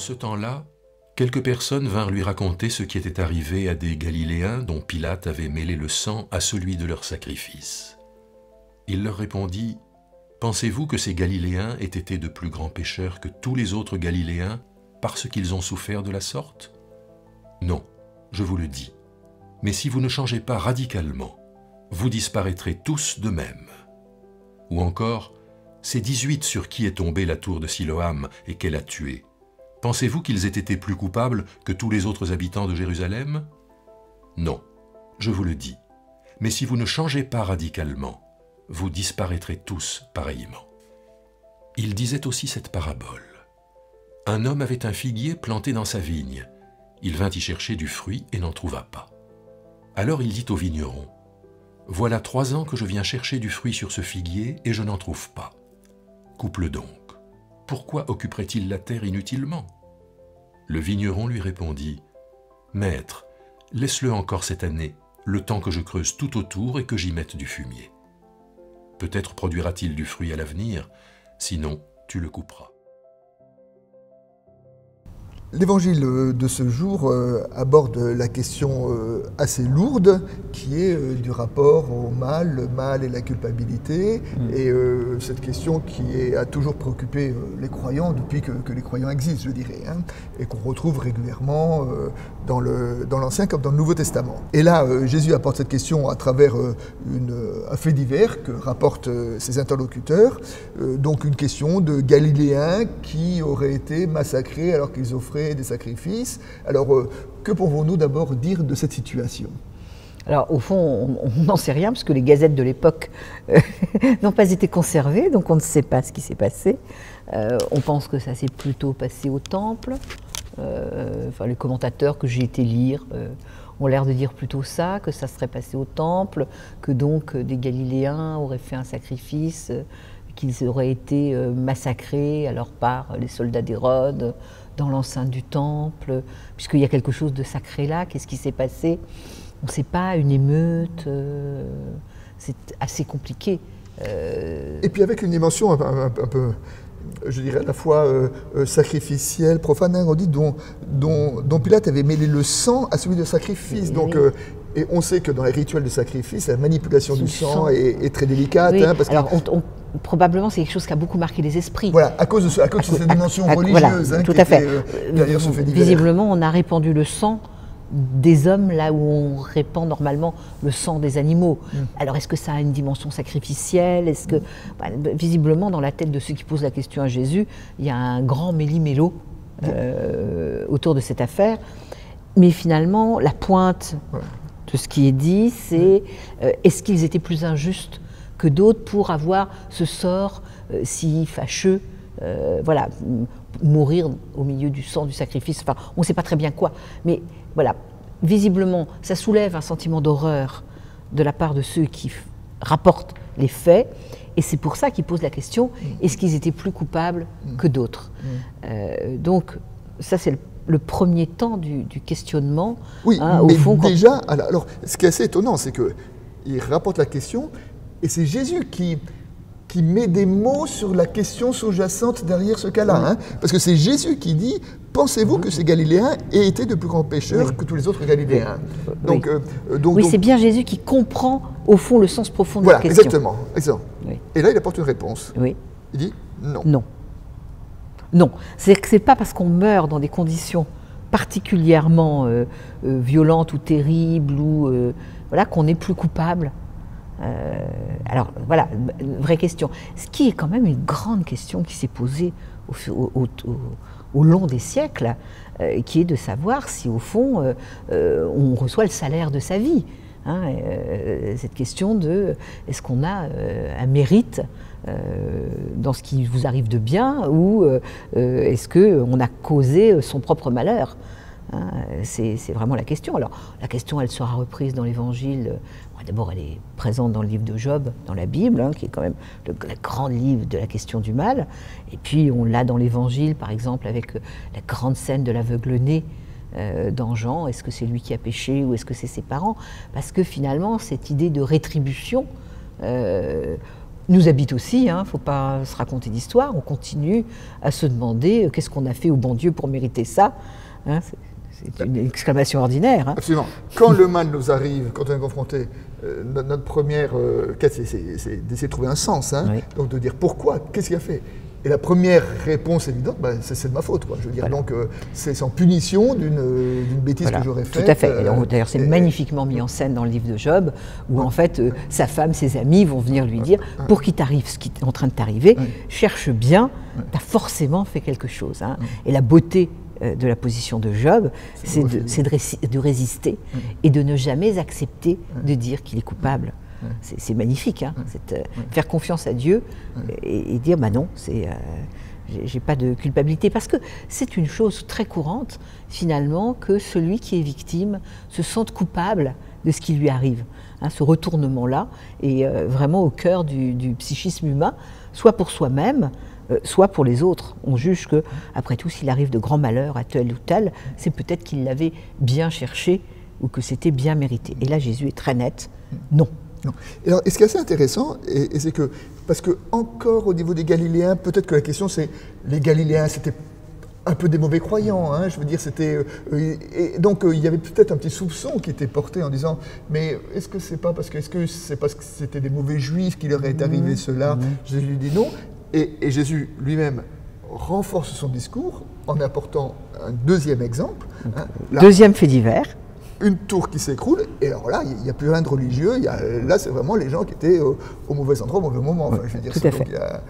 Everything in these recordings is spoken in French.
ce temps-là, quelques personnes vinrent lui raconter ce qui était arrivé à des Galiléens dont Pilate avait mêlé le sang à celui de leur sacrifice. Il leur répondit, « Pensez-vous que ces Galiléens aient été de plus grands pécheurs que tous les autres Galiléens parce qu'ils ont souffert de la sorte? Non, je vous le dis. Mais si vous ne changez pas radicalement, vous disparaîtrez tous de même. » Ou encore, ces 18 sur qui est tombée la tour de Siloam et qu'elle a tués, pensez-vous qu'ils aient été plus coupables que tous les autres habitants de Jérusalem? Non, je vous le dis. Mais si vous ne changez pas radicalement, vous disparaîtrez tous pareillement. Il disait aussi cette parabole. Un homme avait un figuier planté dans sa vigne. Il vint y chercher du fruit et n'en trouva pas. Alors il dit au vigneron, « Voilà 3 ans que je viens chercher du fruit sur ce figuier et je n'en trouve pas. Coupe-le donc. Pourquoi occuperait-il la terre inutilement ?» Le vigneron lui répondit, « Maître, laisse-le encore cette année, le temps que je creuse tout autour et que j'y mette du fumier. Peut-être produira-t-il du fruit à l'avenir, sinon tu le couperas. » L'évangile de ce jour aborde la question assez lourde qui est du rapport au mal, le mal et la culpabilité. Et cette question qui a toujours préoccupé les croyants depuis que les croyants existent, je dirais, hein, et qu'on retrouve régulièrement dans l'Ancien comme dans le Nouveau Testament. Et là, Jésus apporte cette question à travers un fait divers que rapportent ses interlocuteurs, donc une question de Galiléens qui auraient été massacrés alors qu'ils offraient des sacrifices. Alors, que pouvons-nous d'abord dire de cette situation ? Alors, au fond, on n'en sait rien, parce que les gazettes de l'époque n'ont pas été conservées, donc on ne sait pas ce qui s'est passé. On pense que ça s'est plutôt passé au temple. Enfin, les commentateurs que j'ai été lire ont l'air de dire plutôt ça, que ça serait passé au temple, que donc des Galiléens auraient fait un sacrifice, qu'ils auraient été massacrés alors par les soldats d'Hérode dans l'enceinte du temple, puisqu'il y a quelque chose de sacré là. Qu'est-ce qui s'est passé? On ne sait pas, une émeute, c'est assez compliqué. Et puis avec une dimension un peu, je dirais à la fois sacrificielle, profane, on dit, dont Pilate avait mêlé le sang à celui de sacrifice. Oui. Donc, et on sait que dans les rituels de sacrifice, la manipulation du sang est très délicate. Oui. Hein, parce alors, probablement, c'est quelque chose qui a beaucoup marqué les esprits. Voilà, à cause de cette dimension religieuse. Voilà, hein, tout à fait. Derrière ce fait divers. Visiblement, on a répandu le sang des hommes là où on répand normalement le sang des animaux. Alors est-ce que ça a une dimension sacrificielle? Est-ce que visiblement dans la tête de ceux qui posent la question à Jésus, il y a un grand méli-mélo autour de cette affaire. Mais finalement, la pointe de ce qui est dit, c'est est-ce qu'ils étaient plus injustes que d'autres pour avoir ce sort si fâcheux, voilà, mourir au milieu du sang du sacrifice. Enfin, on ne sait pas très bien quoi, mais voilà, visiblement, ça soulève un sentiment d'horreur de la part de ceux qui rapportent les faits, et c'est pour ça qu'ils posent la question, est-ce qu'ils étaient plus coupables que d'autres? Donc, ça c'est le premier temps du questionnement. Oui, hein, mais au fond, déjà, alors, ce qui est assez étonnant, c'est qu'il rapporte la question, et c'est Jésus qui met des mots sur la question sous-jacente derrière ce cas-là. Hein, parce que c'est Jésus qui dit « Pensez-vous que ces Galiléens aient été de plus grands pécheurs que tous les autres Galiléens ?» Donc, oui, c'est bien Jésus qui comprend, au fond, le sens profond de voilà, la question. Exactement. Oui. Et là, il apporte une réponse. Oui. Il dit « Non. » Non. Non. C'est-à-dire que ce n'est pas parce qu'on meurt dans des conditions particulièrement violentes ou terribles ou, voilà, qu'on est plus coupable. Alors voilà, une vraie question. Ce qui est quand même une grande question qui s'est posée au long des siècles, qui est de savoir si au fond on reçoit le salaire de sa vie. Hein, cette question de est-ce qu'on a un mérite dans ce qui vous arrive de bien ou est-ce qu'on a causé son propre malheur? Hein, c'est vraiment la question. Alors la question, elle sera reprise dans l'Évangile. D'abord, elle est présente dans le livre de Job, dans la Bible, hein, qui est quand même le grand livre de la question du mal. Et puis, on l'a dans l'Évangile, par exemple, avec la grande scène de l'aveugle-né dans Jean. Est-ce que c'est lui qui a péché ou est-ce que c'est ses parents? Parce que finalement, cette idée de rétribution nous habite aussi, il ne faut pas se raconter d'histoire, on continue à se demander qu'est-ce qu'on a fait au bon Dieu pour mériter ça. Hein, c'est une exclamation ordinaire. Hein. Absolument. Quand le mal nous arrive, quand on est confronté, notre première quête, c'est d'essayer de trouver un sens. Hein. Oui. Donc de dire pourquoi, qu'est-ce qu'il a fait. Et la première réponse évidente, c'est de ma faute. Quoi. Je veux dire, voilà. Donc c'est en punition d'une bêtise que j'aurais faite. Tout à fait. D'ailleurs, c'est magnifiquement mis en scène dans le livre de Job, où en fait, sa femme, ses amis vont venir lui dire, pour qu'il t'arrive ce qui est en train de t'arriver, cherche bien, tu as forcément fait quelque chose. Hein. Et la beauté de la position de Job, c'est de résister et de ne jamais accepter de dire qu'il est coupable. C'est magnifique, hein, faire confiance à Dieu et dire bah non, j'ai pas de culpabilité. Parce que c'est une chose très courante, finalement, que celui qui est victime se sente coupable de ce qui lui arrive. Hein, ce retournement-là est vraiment au cœur du psychisme humain, soit pour soi-même, soit pour les autres. On juge que, après tout, s'il arrive de grands malheurs à tel ou tel, c'est peut-être qu'il l'avait bien cherché ou que c'était bien mérité. Et là, Jésus est très net, non. Non. Alors, et ce qui est assez intéressant, c'est que, parce que encore au niveau des Galiléens, peut-être que la question c'est, les Galiléens c'était un peu des mauvais croyants, hein, je veux dire, c'était, et donc il y avait peut-être un petit soupçon qui était porté en disant, mais est-ce que c'est pas parce que c'était des mauvais juifs qu'il leur est arrivé cela? Jésus lui dit non, et Jésus lui-même renforce son discours en apportant un deuxième exemple. Hein, deuxième fait divers. Une tour qui s'écroule, et alors là, il n'y a plus rien de religieux, là c'est vraiment les gens qui étaient au mauvais endroit, au mauvais moment. Enfin, je veux dire, tout à fait.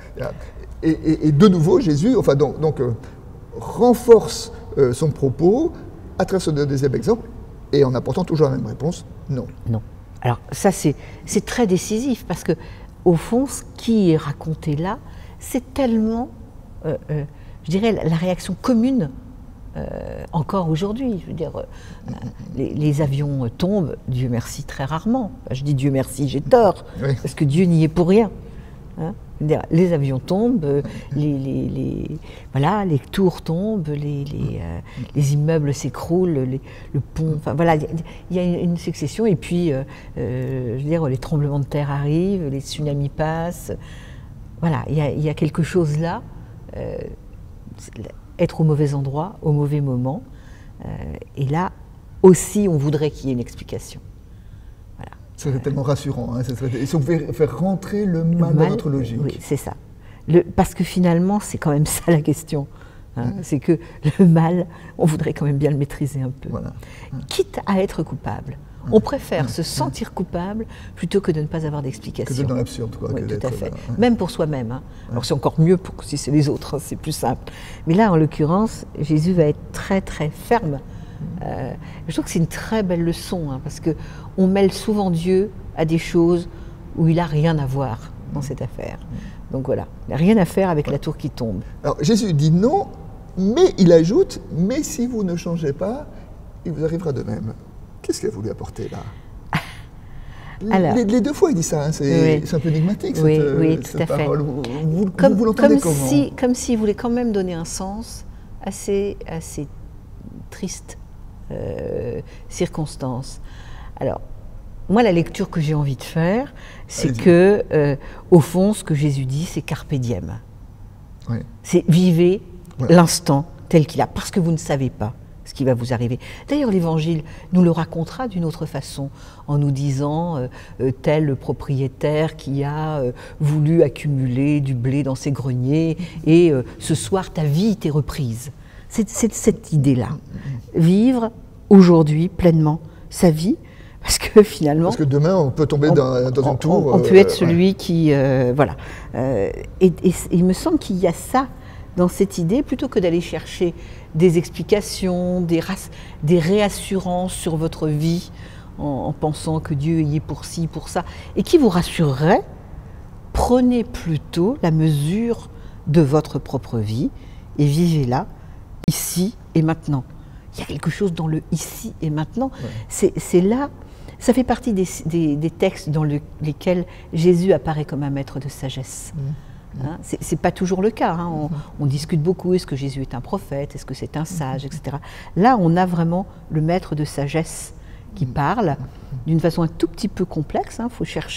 Et de nouveau, Jésus renforce son propos à travers ce deuxième exemple, et en apportant toujours la même réponse, non. Non. Alors ça, c'est très décisif, parce que au fond, ce qui est raconté là, c'est tellement, je dirais, la réaction commune encore aujourd'hui. Je veux dire, les avions tombent, Dieu merci, très rarement. Je dis Dieu merci, j'ai tort, parce que Dieu n'y est pour rien. Hein, les avions tombent, voilà, les tours tombent, les immeubles s'écroulent, le pont, enfin voilà, il y a une succession, et puis, je veux dire, les tremblements de terre arrivent, les tsunamis passent, voilà, il y a quelque chose là, être au mauvais endroit, au mauvais moment, et là aussi on voudrait qu'il y ait une explication. Voilà. Ça serait tellement rassurant, hein, et si on pouvait faire rentrer le mal dans notre logique. Oui, c'est ça. Parce que finalement, c'est quand même ça la question. Hein, c'est que le mal, on voudrait quand même bien le maîtriser un peu. Voilà. Quitte à être coupable. On préfère se sentir coupable plutôt que de ne pas avoir d'explication. Que d'être dans l'absurde, quoi. Oui, tout à fait. Même pour soi-même. Hein. Alors c'est encore mieux si c'est les autres, hein, c'est plus simple. Mais là, en l'occurrence, Jésus va être très très ferme. Je trouve que c'est une très belle leçon, hein, parce qu'on mêle souvent Dieu à des choses où il n'a rien à voir dans cette affaire. Donc voilà, il n'a rien à faire avec la tour qui tombe. Alors Jésus dit non, mais il ajoute, mais si vous ne changez pas, il vous arrivera de même. Qu'est-ce qu'il a voulu apporter là? Alors, les deux fois il dit ça, hein, c'est un peu énigmatique cette parole. Vous l'entendez comment? Comme s'il voulait quand même donner un sens à ces tristes circonstances. Alors, moi la lecture que j'ai envie de faire, c'est que, au fond, ce que Jésus dit, c'est carpe diem. C'est vivez l'instant tel qu'il a, parce que vous ne savez pas ce qui va vous arriver. D'ailleurs, l'Évangile nous le racontera d'une autre façon, en nous disant tel propriétaire qui a voulu accumuler du blé dans ses greniers et ce soir ta vie t'est reprise. C'est cette idée-là. Vivre aujourd'hui pleinement sa vie, parce que finalement... Parce que demain, on peut tomber dans une tour... On peut être celui qui... voilà. Et il me semble qu'il y a ça dans cette idée, plutôt que d'aller chercher des explications, des réassurances sur votre vie, en pensant que Dieu y est pour ci, pour ça, et qui vous rassurerait, prenez plutôt la mesure de votre propre vie et vivez-la, ici et maintenant. Il y a quelque chose dans le ici et maintenant. C'est là, ça fait partie des textes dans lesquels Jésus apparaît comme un maître de sagesse. Hein, c'est pas toujours le cas, hein. On discute beaucoup, est-ce que Jésus est un prophète, est-ce que c'est un sage, etc. Là, on a vraiment le maître de sagesse qui parle d'une façon un tout petit peu complexe, hein, faut chercher,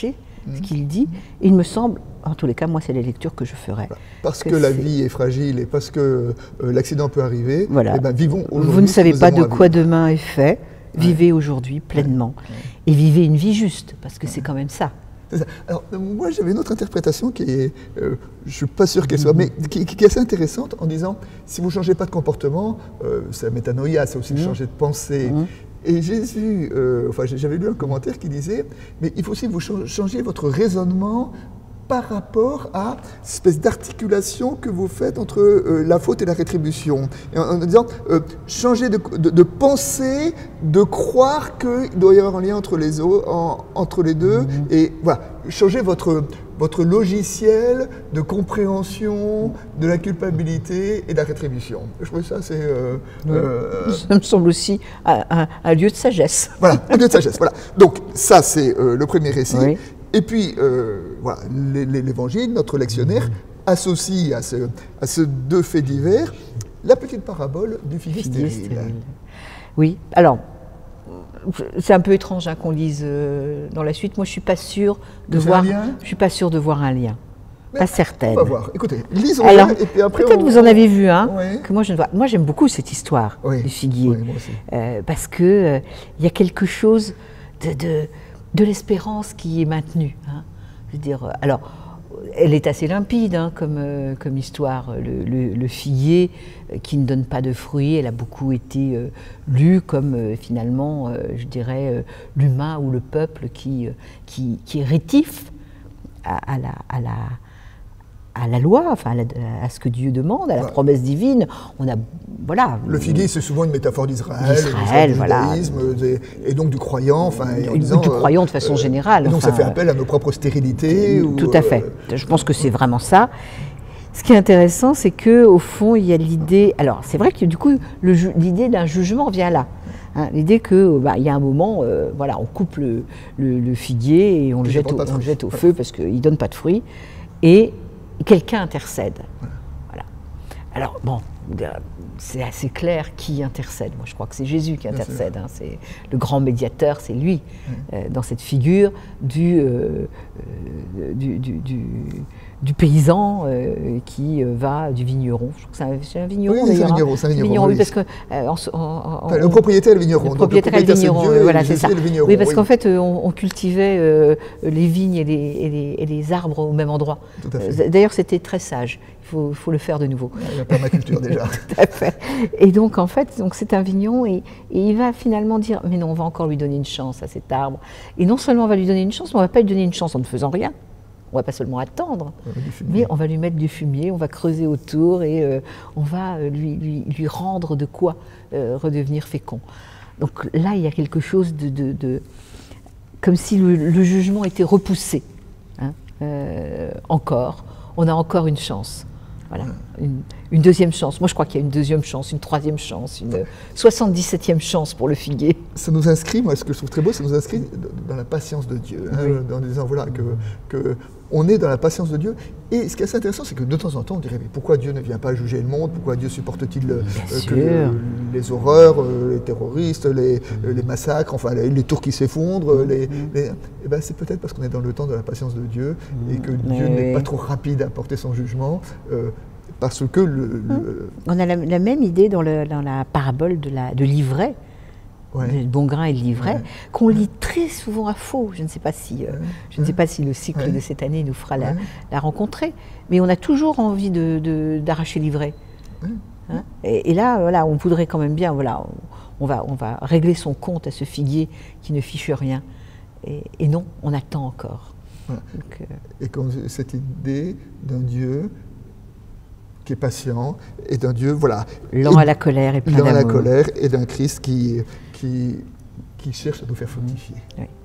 ce qu'il dit. Il me semble, en tous les cas, moi, c'est la lecture que je ferai. Parce que la vie est fragile et parce que l'accident peut arriver, voilà. Eh ben, vivons aujourd'hui. Vous ne savez pas de quoi demain est fait. Vivez aujourd'hui pleinement. Et vivez une vie juste, parce que c'est quand même ça. Alors, moi, j'avais une autre interprétation qui est, je ne suis pas sûr qu'elle soit, mais qui est assez intéressante en disant, si vous ne changez pas de comportement, c'est la métanoïa, c'est aussi changer de pensée. Et Jésus, j'avais lu un commentaire qui disait, mais il faut aussi que vous changiez votre raisonnement par rapport à cette espèce d'articulation que vous faites entre la faute et la rétribution. Et en disant, changer de pensée, de croire qu'il doit y avoir un lien entre les deux, et voilà, changer votre logiciel de compréhension de la culpabilité et de la rétribution. Je trouve ça, c'est... Ça me semble aussi un lieu de sagesse. Voilà, un lieu de sagesse, voilà. Donc ça, c'est le premier récit. Oui. Et puis, voilà, l'Évangile, notre lectionnaire, associe à ces deux faits divers la petite parabole du figuier stérile. Oui, alors, c'est un peu étrange qu'on lise dans la suite. Moi, je ne suis pas sûre de voir un lien. Mais pas certaine. On va voir. Écoutez, lisons-la et puis après... Peut-être vous en avez vu un, que moi je ne vois. Moi, j'aime beaucoup cette histoire du figuier. Oui, moi aussi. Parce qu'il y a quelque chose de l'espérance qui est maintenue. Hein. Je veux dire, alors, elle est assez limpide comme histoire. Le figuier qui ne donne pas de fruits, elle a beaucoup été lue comme finalement, je dirais, l'humain ou le peuple qui est rétif à la loi, enfin à ce que Dieu demande, à la promesse divine. On a, voilà. Le figuier, c'est souvent une métaphore d'Israël, du judaïsme, et donc du croyant, du croyant de façon générale. Donc ça fait appel à nos propres stérilités. Tout à fait. Je pense que c'est vraiment ça. Ce qui est intéressant, c'est que au fond, il y a l'idée. Alors, c'est vrai que du coup, l'idée d'un jugement vient là. Hein, l'idée que, il y a un moment, voilà, on coupe le figuier et on le jette au feu parce qu'il ne donne pas de fruits. Et quelqu'un intercède. Voilà. Alors, bon, c'est assez clair qui intercède. Moi, je crois que c'est Jésus qui intercède. Hein. C'est le grand médiateur, c'est lui, dans cette figure du paysan qui va, du vigneron. Je crois que c'est un vigneron, oui, d'ailleurs. C'est un vigneron, oui, parce que... le propriétaire est le vigneron. Le propriétaire est le vigneron, voilà, c'est ça. Vigneron, oui, parce qu'en fait, on cultivait les vignes et les arbres au même endroit. D'ailleurs, c'était très sage. Il faut le faire de nouveau. Il y a permaculture déjà. Tout à fait. Et donc, en fait, c'est un vigneron et il va finalement dire, mais non, on va encore lui donner une chance à cet arbre. Et non seulement on va lui donner une chance, mais on ne va pas lui donner une chance en ne faisant rien. On ne va pas seulement attendre, mais on va lui mettre du fumier, on va creuser autour et on va lui rendre de quoi redevenir fécond. Donc là, il y a quelque chose comme si le jugement était repoussé. Hein, encore, on a encore une chance. Voilà, une deuxième chance. Moi, je crois qu'il y a une deuxième chance, une troisième chance, une 77e chance pour le figuier. Ça nous inscrit, moi, ce que je trouve très beau, ça nous inscrit dans la patience de Dieu. Hein, en disant, voilà, que on est dans la patience de Dieu. Et ce qui est assez intéressant, c'est que de temps en temps, on dirait, mais pourquoi Dieu ne vient pas juger le monde? Pourquoi Dieu supporte-t-il les horreurs, les terroristes, les massacres, enfin les tours qui s'effondrent Eh ben, c'est peut-être parce qu'on est dans le temps de la patience de Dieu et que Dieu n'est pas trop rapide à porter son jugement. Parce que on a la même idée dans la parabole de l'ivraie. Le bon grain et le livret, qu'on lit très souvent à faux. Je ne sais pas si, le cycle de cette année nous fera la rencontrer, mais on a toujours envie d'arracher l'ivraie. Hein, et là, voilà, on voudrait quand même bien, voilà, on va régler son compte à ce figuier qui ne fiche rien. Et non, on attend encore. Donc, et comme cette idée d'un Dieu qui est patient, et d'un Dieu, voilà... Lent à la colère et plein d'amour. Lent à la colère, et d'un Christ qui cherche à nous faire fructifier. Oui.